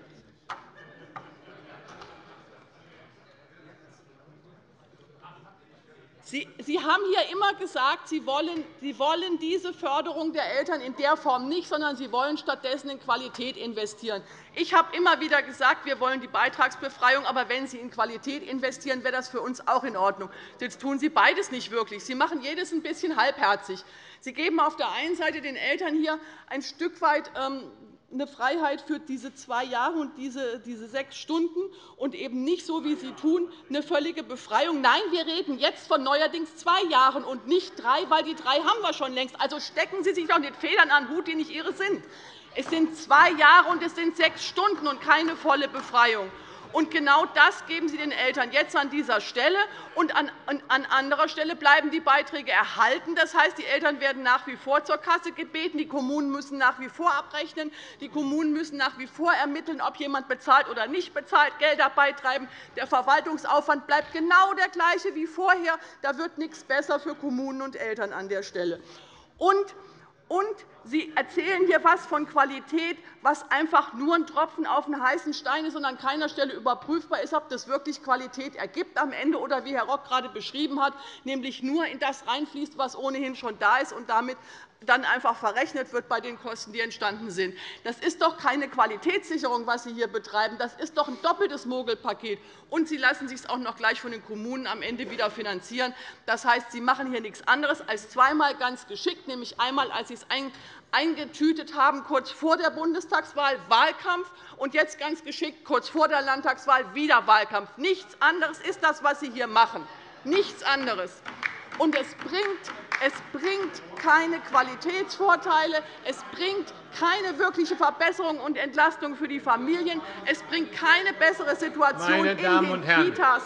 Sie, Sie haben hier immer gesagt, Sie wollen, Sie wollen diese Förderung der Eltern in der Form nicht, sondern Sie wollen stattdessen in Qualität investieren. Ich habe immer wieder gesagt, wir wollen die Beitragsbefreiung, aber wenn Sie in Qualität investieren, wäre das für uns auch in Ordnung. Jetzt tun Sie beides nicht wirklich. Sie machen jedes ein bisschen halbherzig. Sie geben auf der einen Seite den Eltern hier ein Stück weit eine Freiheit für diese zwei Jahre und diese, diese sechs Stunden und eben nicht, so wie Sie tun, eine völlige Befreiung. Nein, wir reden jetzt von neuerdings zwei Jahren und nicht drei, weil die drei haben wir schon längst. Also stecken Sie sich doch nicht Federn an den Hut, die nicht Ihre sind. Es sind zwei Jahre und es sind sechs Stunden und keine volle Befreiung. Und genau das geben Sie den Eltern jetzt an dieser Stelle. Und an anderer Stelle bleiben die Beiträge erhalten. Das heißt, die Eltern werden nach wie vor zur Kasse gebeten. Die Kommunen müssen nach wie vor abrechnen. Die Kommunen müssen nach wie vor ermitteln, ob jemand bezahlt oder nicht bezahlt, Gelder beitreiben. Der Verwaltungsaufwand bleibt genau der gleiche wie vorher. Da wird nichts besser für Kommunen und Eltern an der Stelle. Und Und Sie erzählen hier etwas von Qualität, was einfach nur ein Tropfen auf den heißen Stein ist und an keiner Stelle überprüfbar ist, ob das wirklich Qualität ergibt am Ende oder, wie Herr Rock gerade beschrieben hat, nämlich nur in das reinfließt, was ohnehin schon da ist und damit dann einfach verrechnet wird bei den Kosten, die entstanden sind. Das ist doch keine Qualitätssicherung, was Sie hier betreiben. Das ist doch ein doppeltes Mogelpaket. Und Sie lassen sich es auch noch gleich von den Kommunen am Ende wieder finanzieren. Das heißt, Sie machen hier nichts anderes als zweimal ganz geschickt, nämlich einmal, als Sie es eingetütet haben, kurz vor der Bundestagswahl Wahlkampf, und jetzt ganz geschickt kurz vor der Landtagswahl wieder Wahlkampf. Nichts anderes ist das, was Sie hier machen. Nichts anderes. Und es bringt, es bringt keine Qualitätsvorteile, es bringt keine wirkliche Verbesserung und Entlastung für die Familien, es bringt keine bessere Situation Meine Damen in und den Herren. Kitas.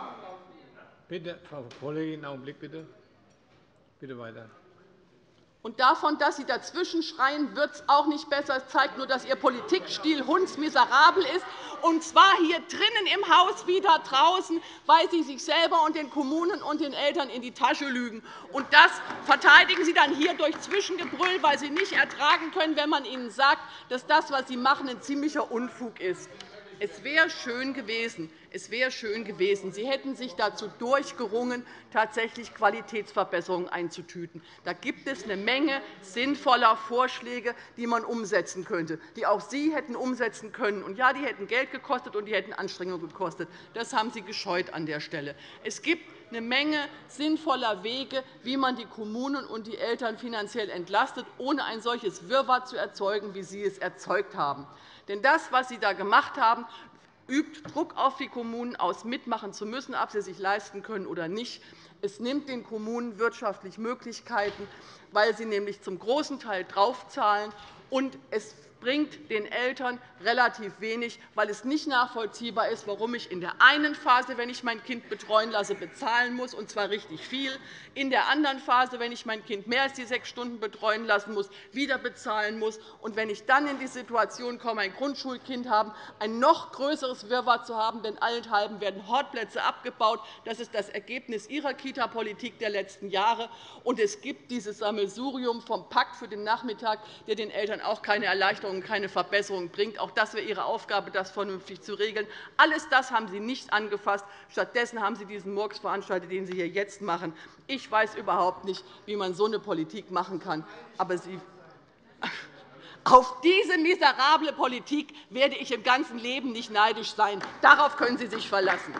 Bitte, Frau Kollegin, einen Augenblick bitte. Bitte weiter. Und davon, dass Sie dazwischen schreien, wird es auch nicht besser. Es zeigt nur, dass Ihr Politikstil hundsmiserabel ist, und zwar hier drinnen im Haus wie da draußen, weil Sie sich selber und den Kommunen und den Eltern in die Tasche lügen. Und das verteidigen Sie dann hier durch Zwischengebrüll, weil Sie nicht ertragen können, wenn man Ihnen sagt, dass das, was Sie machen, ein ziemlicher Unfug ist. Es wäre schön gewesen, es wäre schön gewesen, Sie hätten sich dazu durchgerungen, tatsächlich Qualitätsverbesserungen einzutüten. Da gibt es eine Menge sinnvoller Vorschläge, die man umsetzen könnte, die auch Sie hätten umsetzen können. Und ja, die hätten Geld gekostet und die hätten Anstrengung gekostet. Das haben Sie gescheut an der Stelle. Es gibt eine Menge sinnvoller Wege, wie man die Kommunen und die Eltern finanziell entlastet, ohne ein solches Wirrwarr zu erzeugen, wie Sie es erzeugt haben. Denn das, was Sie da gemacht haben, übt Druck auf die Kommunen aus, mitmachen zu müssen, ob sie sich leisten können oder nicht. Es nimmt den Kommunen wirtschaftlich Möglichkeiten, weil sie nämlich zum großen Teil draufzahlen. Und es bringt den Eltern relativ wenig, weil es nicht nachvollziehbar ist, warum ich in der einen Phase, wenn ich mein Kind betreuen lasse, bezahlen muss, und zwar richtig viel, in der anderen Phase, wenn ich mein Kind mehr als die sechs Stunden betreuen lassen muss, wieder bezahlen muss, und wenn ich dann in die Situation komme, ein Grundschulkind haben, ein noch größeres Wirrwarr zu haben, denn allenthalben werden Hortplätze abgebaut. Das ist das Ergebnis Ihrer Kita-Politik der letzten Jahre. Und es gibt dieses Sammelsurium vom Pakt für den Nachmittag, der den Eltern auch keine Erleichterung und keine Verbesserung bringt. Auch das wäre Ihre Aufgabe, das vernünftig zu regeln. Alles das haben Sie nicht angefasst. Stattdessen haben Sie diesen Murks veranstaltet, den Sie hier jetzt machen. Ich weiß überhaupt nicht, wie man so eine Politik machen kann. Aber Sie auf diese miserable Politik werde ich im ganzen Leben nicht neidisch sein. Darauf können Sie sich verlassen.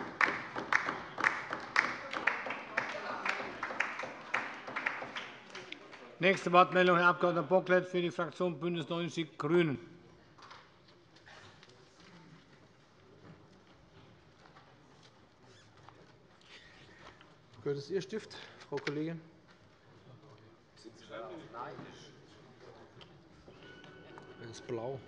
Nächste Wortmeldung, Herr Abg. Bocklet für die Fraktion BÜNDNIS neunzig die GRÜNEN. Gehört es Ihr Stift, Frau Kollegin? Er ist blau.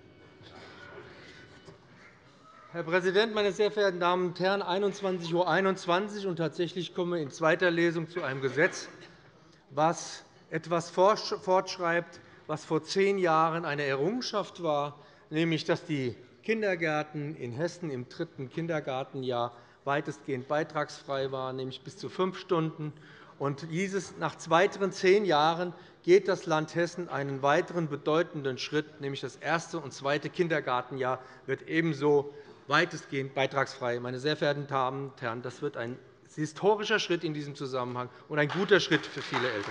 Herr Präsident, meine sehr verehrten Damen und Herren! einundzwanzig Uhr einundzwanzig, und tatsächlich kommen wir in zweiter Lesung zu einem Gesetz, das etwas fortschreibt, was vor zehn Jahren eine Errungenschaft war, nämlich dass die Kindergärten in Hessen im dritten Kindergartenjahr weitestgehend beitragsfrei waren, nämlich bis zu fünf Stunden. Und dieses, nach weiteren zehn Jahren geht das Land Hessen einen weiteren bedeutenden Schritt, nämlich das erste und zweite Kindergartenjahr wird ebenso weitestgehend beitragsfrei. Meine sehr verehrten Damen und Herren, das wird ein historischer Schritt in diesem Zusammenhang und ein guter Schritt für viele Eltern.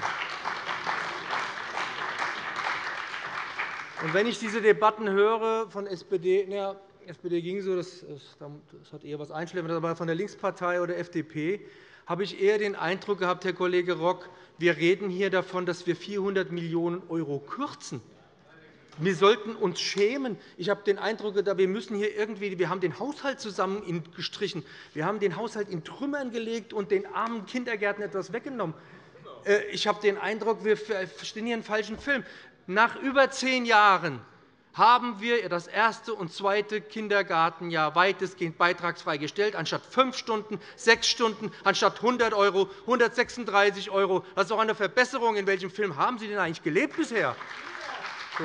Und wenn ich diese Debatten höre von S P D, na, S P D ging so, das, das hat eher etwas Einschläfernes, aber von der Linkspartei oder F D P habe ich eher den Eindruck gehabt, Herr Kollege Rock, wir reden hier davon, dass wir vierhundert Millionen € kürzen. Wir sollten uns schämen. Ich habe den Eindruck, wir müssen hier irgendwie, wir haben den Haushalt zusammengestrichen, wir haben den Haushalt in Trümmern gelegt und den armen Kindergärten etwas weggenommen. Ich habe den Eindruck, wir stehen hier einen falschen Film. Nach über zehn Jahren haben wir das erste und zweite Kindergartenjahr weitestgehend beitragsfrei gestellt, anstatt fünf Stunden, sechs Stunden, anstatt hundert €, hundertsechsunddreißig €. Das ist doch eine Verbesserung. In welchem Film haben Sie denn eigentlich gelebt bisher? So.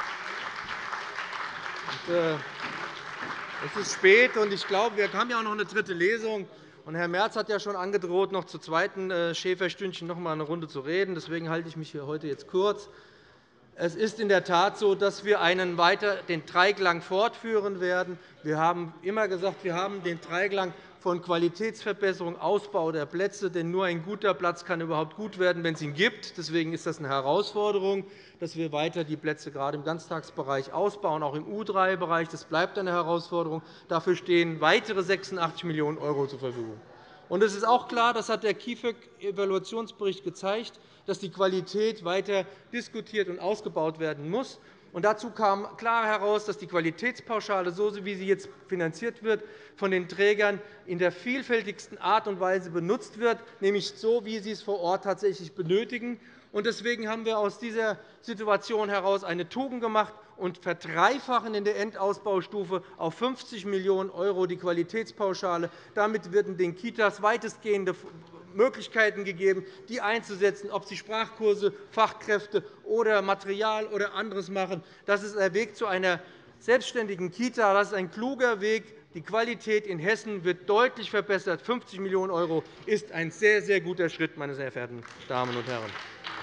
Und, äh, es ist spät, und ich glaube, wir haben ja auch noch eine dritte Lesung. Und Herr Merz hat ja schon angedroht, noch zum zweiten äh, Schäferstündchen noch einmal eine Runde zu reden. Deswegen halte ich mich hier heute jetzt kurz. Es ist in der Tat so, dass wir einen weiter den Dreiklang fortführen werden. Wir haben immer gesagt, wir haben den Dreiklang von Qualitätsverbesserung, Ausbau der Plätze. Denn nur ein guter Platz kann überhaupt gut werden, wenn es ihn gibt. Deswegen ist das eine Herausforderung, dass wir weiter die Plätze gerade im Ganztagsbereich ausbauen, auch im U drei Bereich. Das bleibt eine Herausforderung. Dafür stehen weitere sechsundachtzig Millionen € zur Verfügung. Und es ist auch klar, das hat der K I F Ö-Evaluationsbericht gezeigt, dass die Qualität weiter diskutiert und ausgebaut werden muss. Und dazu kam klar heraus, dass die Qualitätspauschale, so wie sie jetzt finanziert wird, von den Trägern in der vielfältigsten Art und Weise benutzt wird, nämlich so, wie sie es vor Ort tatsächlich benötigen. Deswegen haben wir aus dieser Situation heraus eine Tugend gemacht und verdreifachen in der Endausbaustufe auf fünfzig Millionen € die Qualitätspauschale. Damit werden den Kitas weitestgehende Möglichkeiten gegeben, die einzusetzen, ob sie Sprachkurse, Fachkräfte oder Material oder anderes machen. Das ist der Weg zu einer selbstständigen Kita. Das ist ein kluger Weg. Die Qualität in Hessen wird deutlich verbessert. fünfzig Millionen € ist ein sehr, sehr guter Schritt, meine sehr verehrten Damen und Herren.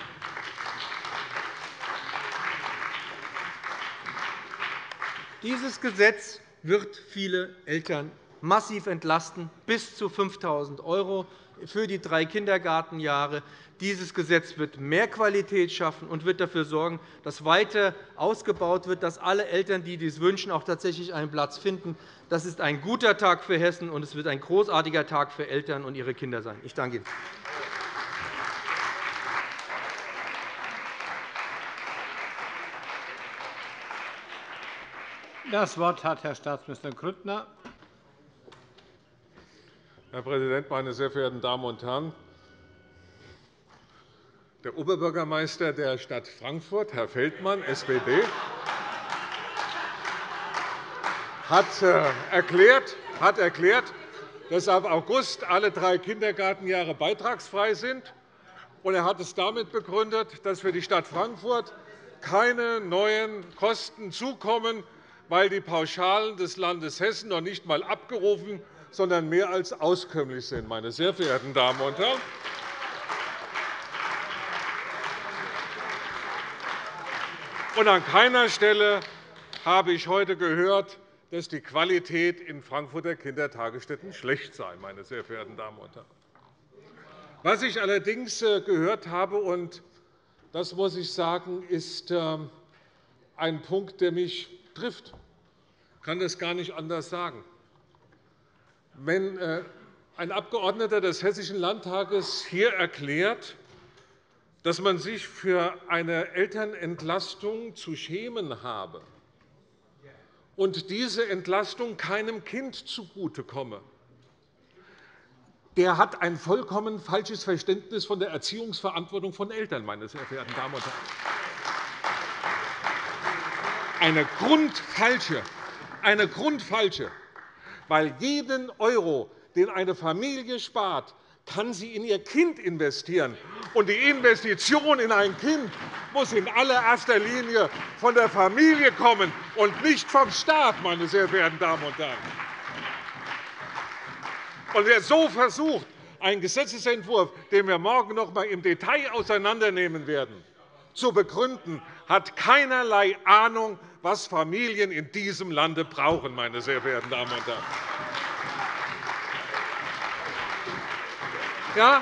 Dieses Gesetz wird viele Eltern massiv entlasten, bis zu fünftausend € für die drei Kindergartenjahre. Dieses Gesetz wird mehr Qualität schaffen und wird dafür sorgen, dass weiter ausgebaut wird, dass alle Eltern, die dies wünschen, auch tatsächlich einen Platz finden. Das ist ein guter Tag für Hessen, und es wird ein großartiger Tag für Eltern und ihre Kinder sein. Ich danke Ihnen. Das Wort hat Herr Staatsminister Grüttner. Herr Präsident, meine sehr verehrten Damen und Herren! Der Oberbürgermeister der Stadt Frankfurt, Herr Feldmann, S P D, hat erklärt, hat erklärt, dass ab August alle drei Kindergartenjahre beitragsfrei sind. Er hat es damit begründet, dass für die Stadt Frankfurt keine neuen Kosten zukommen, weil die Pauschalen des Landes Hessen noch nicht einmal abgerufen, sondern mehr als auskömmlich sind. Meine sehr verehrten Damen und Herren, und an keiner Stelle habe ich heute gehört, dass die Qualität in Frankfurter Kindertagesstätten schlecht sei. Meine sehr verehrten Damen und Herren. Was ich allerdings gehört habe, und das muss ich sagen, ist ein Punkt, der mich trifft. Ich kann das gar nicht anders sagen. Wenn ein Abgeordneter des Hessischen Landtages hier erklärt, dass man sich für eine Elternentlastung zu schämen habe und diese Entlastung keinem Kind zugutekomme, der hat ein vollkommen falsches Verständnis von der Erziehungsverantwortung von Eltern, meine sehr verehrten Damen und Herren. Eine grundfalsche, eine grundfalsche, weil jeden Euro, den eine Familie spart, kann sie in ihr Kind investieren. Und die Investition in ein Kind muss in allererster Linie von der Familie kommen und nicht vom Staat, meine sehr verehrten Damen und Herren. Und wer so versucht, einen Gesetzentwurf, den wir morgen noch einmal im Detail auseinandernehmen werden, zu begründen, hat keinerlei Ahnung, was Familien in diesem Lande brauchen, meine sehr verehrten Damen und Herren. Ja,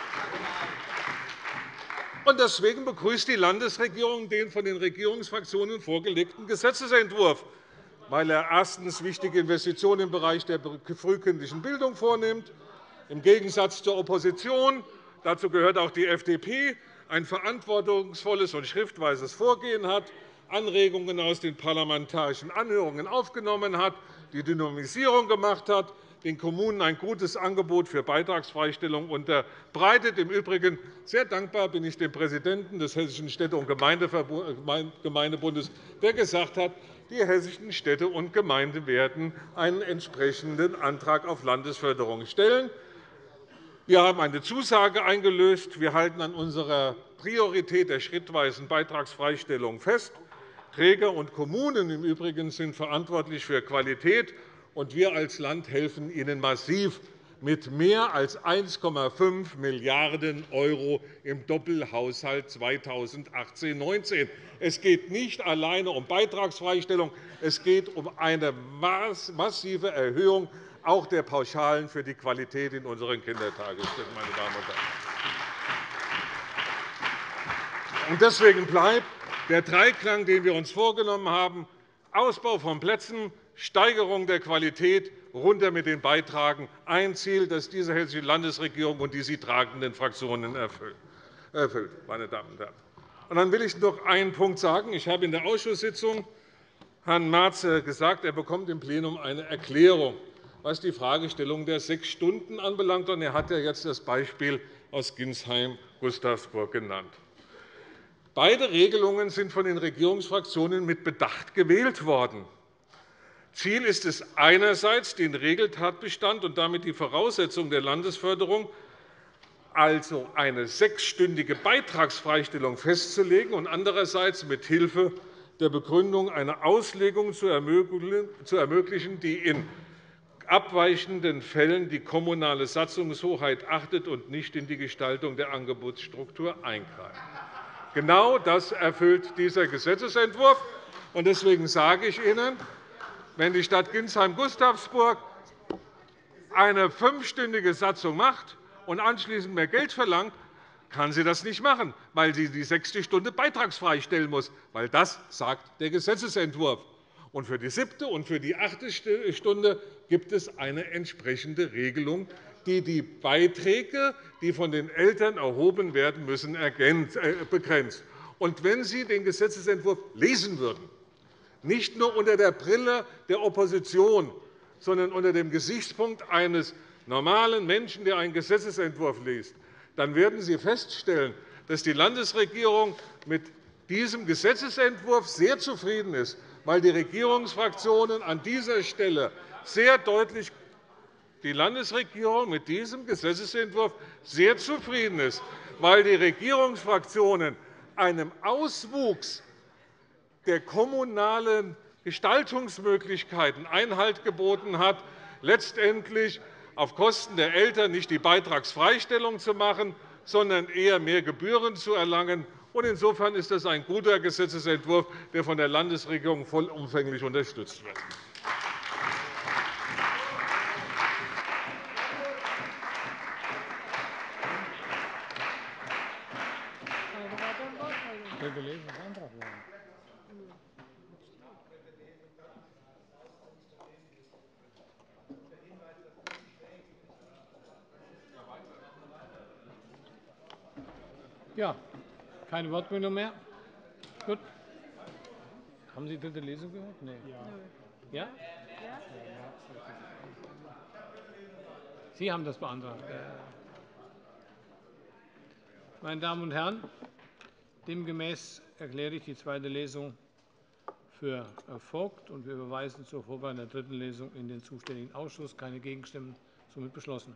und deswegen begrüßt die Landesregierung den von den Regierungsfraktionen vorgelegten Gesetzentwurf, weil er erstens wichtige Investitionen im Bereich der frühkindlichen Bildung vornimmt, im Gegensatz zur Opposition, dazu gehört auch die F D P, ein verantwortungsvolles und schriftweises Vorgehen hat, Anregungen aus den parlamentarischen Anhörungen aufgenommen hat, die Dynamisierung gemacht hat, den Kommunen ein gutes Angebot für Beitragsfreistellung unterbreitet. Im Übrigen sehr dankbar bin ich dem Präsidenten des Hessischen Städte- und Gemeindebundes, der gesagt hat, die hessischen Städte und Gemeinden werden einen entsprechenden Antrag auf Landesförderung stellen. Wir haben eine Zusage eingelöst. Wir halten an unserer Priorität der schrittweisen Beitragsfreistellung fest. Träger und Kommunen im Übrigen sind verantwortlich für Qualität, und wir als Land helfen ihnen massiv mit mehr als eins Komma fünf Milliarden € im Doppelhaushalt zweitausendachtzehn neunzehn. Es geht nicht alleine um Beitragsfreistellung, es geht um eine massive Erhöhung auch der Pauschalen für die Qualität in unseren Kindertagesstätten. Meine Damen und Herren. Deswegen bleibt der Dreiklang, den wir uns vorgenommen haben, Ausbau von Plätzen, Steigerung der Qualität, runter mit den Beitragen, ein Ziel, das diese Hessische Landesregierung und die sie tragenden Fraktionen erfüllt. Meine Damen und Herren. Und dann will ich noch einen Punkt sagen. Ich habe in der Ausschusssitzung Herrn Merz gesagt, er bekommt im Plenum eine Erklärung, was die Fragestellung der sechs Stunden anbelangt. Er hat ja jetzt das Beispiel aus Ginsheim-Gustavsburg genannt. Beide Regelungen sind von den Regierungsfraktionen mit Bedacht gewählt worden. Ziel ist es einerseits, den Regeltatbestand und damit die Voraussetzung der Landesförderung, also eine sechsstündige Beitragsfreistellung, festzulegen und andererseits mithilfe der Begründung eine Auslegung zu ermöglichen, die in abweichenden Fällen die kommunale Satzungshoheit achtet und nicht in die Gestaltung der Angebotsstruktur eingreift. Genau das erfüllt dieser Gesetzentwurf. Deswegen sage ich Ihnen, wenn die Stadt Ginsheim-Gustavsburg eine fünfstündige Satzung macht und anschließend mehr Geld verlangt, kann sie das nicht machen, weil sie die sechste Stunde beitragsfrei stellen muss. Weil das sagt der Gesetzentwurf. Und für die siebte und für die achte Stunde gibt es eine entsprechende Regelung, die die Beiträge, die von den Eltern erhoben werden müssen, begrenzt. Und wenn Sie den Gesetzentwurf lesen würden, nicht nur unter der Brille der Opposition, sondern unter dem Gesichtspunkt eines normalen Menschen, der einen Gesetzentwurf liest, dann werden Sie feststellen, dass die Landesregierung mit diesem Gesetzentwurf sehr zufrieden ist, weil die Regierungsfraktionen an dieser Stelle sehr deutlich die Landesregierung mit diesem Gesetzentwurf sehr zufrieden ist, weil die Regierungsfraktionen einem Auswuchs der kommunalen Gestaltungsmöglichkeiten Einhalt geboten hat, letztendlich auf Kosten der Eltern nicht die Beitragsfreistellung zu machen, sondern eher mehr Gebühren zu erlangen. Insofern ist das ein guter Gesetzentwurf, der von der Landesregierung vollumfänglich unterstützt wird. Ja, keine Wortmeldung mehr. Gut. Haben Sie die dritte Lesung gehört? Nein. Ja? Sie haben das beantragt. Meine Damen und Herren, demgemäß erkläre ich die zweite Lesung für erfolgt, und wir überweisen zur Vorbereitung der dritten Lesung in den zuständigen Ausschuss. Keine Gegenstimmen, somit beschlossen.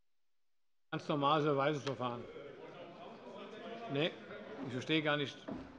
Ganz normales Überweisungsverfahren. Nein, ich verstehe gar nicht.